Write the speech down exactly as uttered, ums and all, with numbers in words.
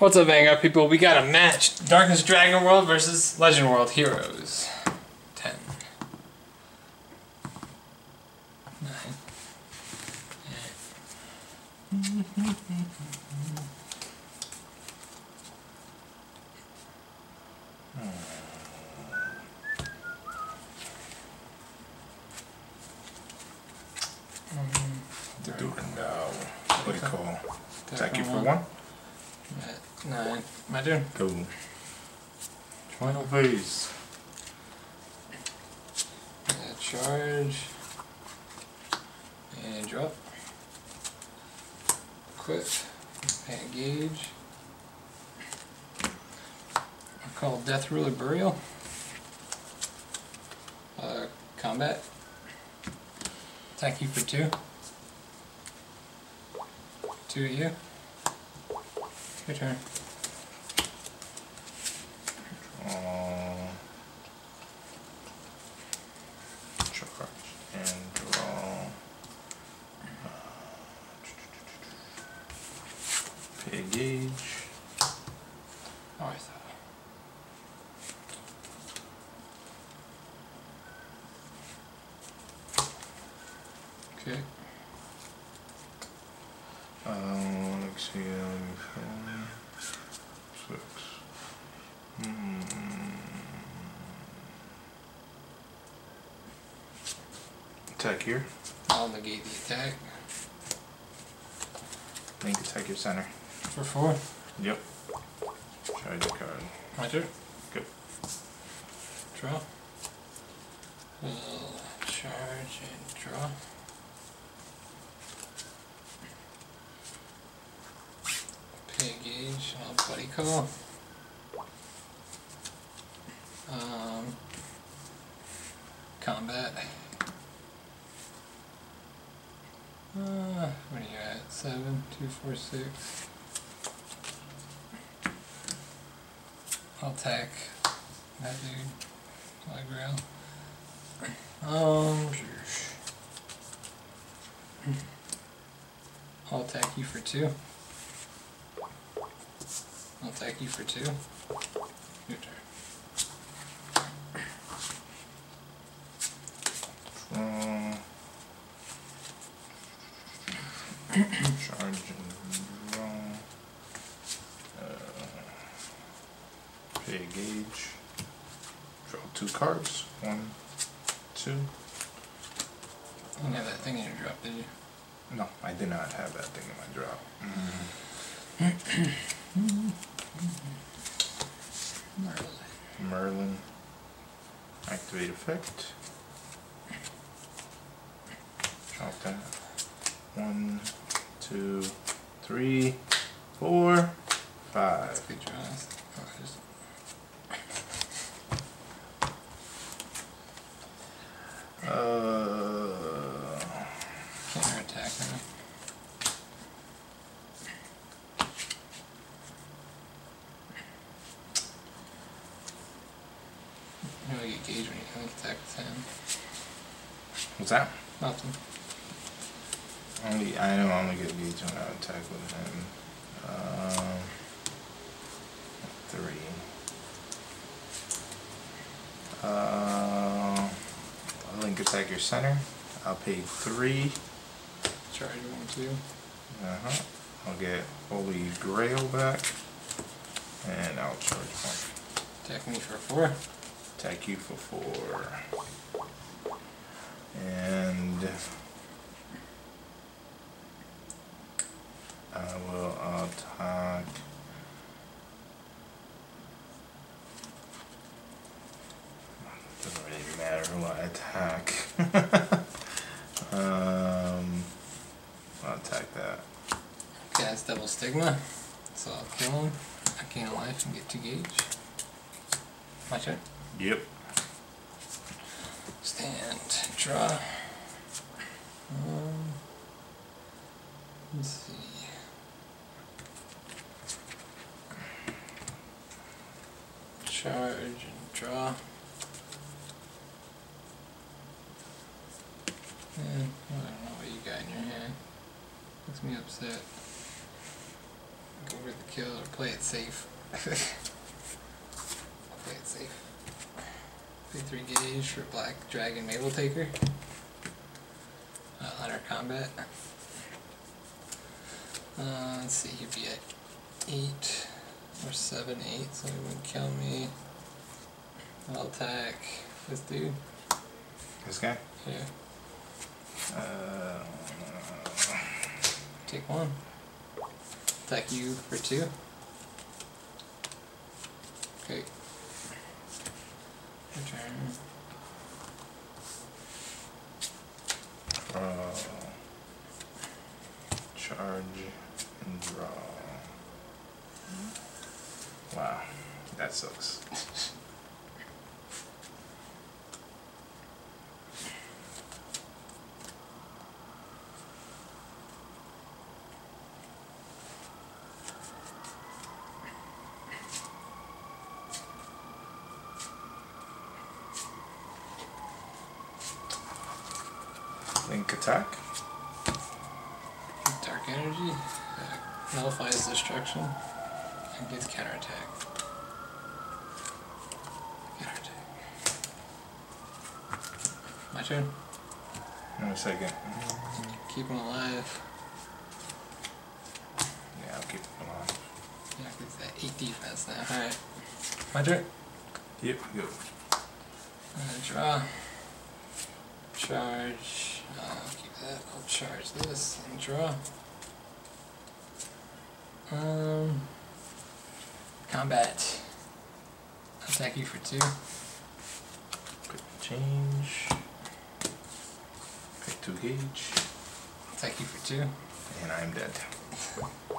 What's up, Vanguard people? We got a match. Darkness Dragon World versus Legend World Heroes. ten. nine. The do it now. What do you call? Attack you for one? At nine. My turn. Go. Final phase. Yeah, charge. And drop. Equip. And gauge. I call Death Ruler Burial. Uh, combat. Attack you for two. Two at you. Your turn. Draw. Charge and draw. Pay a gauge. Oh, I thought. Okay. Um, let's see, um, six. Hmm. Attack here. I'll negate the attack. Link attack your center. For four. Yep. Charge your card. My turn. Good. Draw. We'll charge and draw. Pay a gauge. I'll buddy call. Um, combat. Uh, what are you at? Seven, two, four, six. I'll attack that dude. Like real. Um, I'll attack you for two. I'll attack you for two. Your turn. Draw. Charge and draw. Uh, pay a gauge. Draw two cards. One, two. You didn't have that thing in your drop, did you? No, I did not have that thing in my drop. Merlin. Merlin. Activate effect. Drop that. One, two, three, four, five. That's good draws. Oh, just Uh, counter attack, right? You know, you get gauge when you can attack with him. what's that? Nothing. Only I know I only get gauge when I attack with him. Um, three. Uh, link attack your center. I'll pay three. Charge one, two. Uh huh. I'll get Holy Grail back, and I'll charge one. Attack me for four. Attack you for four. And I will attack. Doesn't really matter who I attack. um, I'll attack that. Okay, that's double stigma. So I'll kill him. I gain a life and get two gauge. My turn. Yep. Stand. Draw. Um, let's see. Charge and draw. And I don't know what you got in your hand. Makes me upset. over the kill or play it safe. I'll play it safe. Pay three gauge for Black Dragon Mabel Taker. Uh, Hunter Combat. Uh, let's see, he'd be at eight or seven, eight, so he wouldn't kill me. I'll attack this dude. This guy? Yeah. Uh, Take one. Attack you for two. Okay. Your turn. uh, charge and draw. Wow, that sucks. Link attack. Dark Energy. Uh, nullifies destruction. And gets counterattack. Counterattack. My turn. In a second. Keep him alive. Yeah, I'll keep it alive. Yeah, it's that eight defense now. Alright. My turn. Yep, go. Uh, draw. Charge. Uh, keep that. I'll charge this and draw. Um. Combat. Attack you for two. Quick change. Pick two gauge. Attack you for two. And I'm dead.